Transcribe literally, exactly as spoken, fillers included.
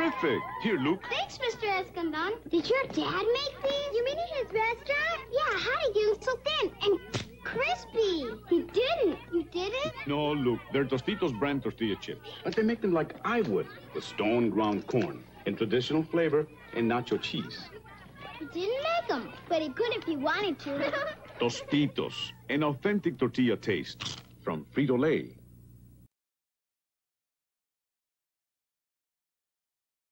terrific. Here, Luke. Thanks, Mister Escondon. Did your dad make these? You mean in his restaurant? Yeah, how did you get so thin and crispy? You didn't. You didn't? No, Luke. They're Tostitos brand tortilla chips. But they make them like I would, with stone ground corn, in traditional flavor and nacho cheese. He didn't make them, but he could if he wanted to. Tostitos, an authentic tortilla taste from Frito-Lay.